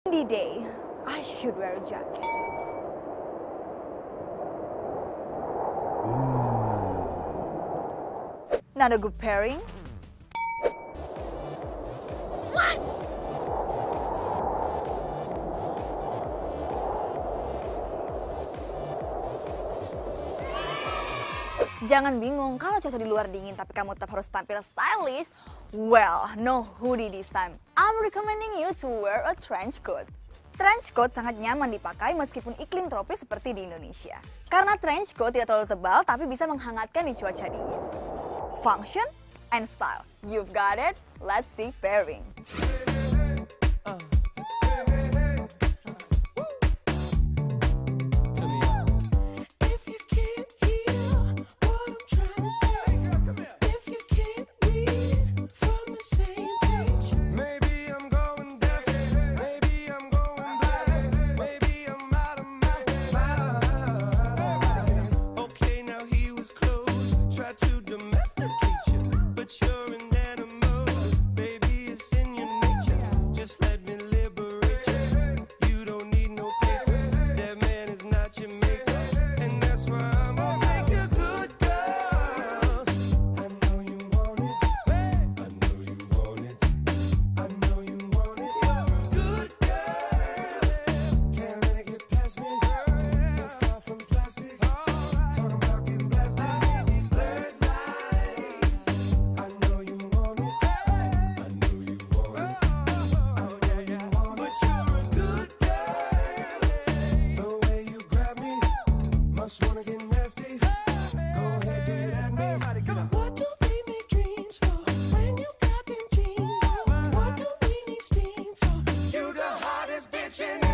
Windy day, I should wear a jacket. Not a good pairing. What? Jangan bingung kalau cuaca di luar dingin tapi kamu tetap harus tampil stylish. Well, no hoodie this time. I'm recommending you to wear a trench coat. Trench coat sangat nyaman dipakai meskipun iklim tropis seperti di Indonesia. Karena trench coat tidak terlalu tebal tapi bisa menghangatkan di cuaca dingin. Function and style. You've got it. Let's see pairing. Bitch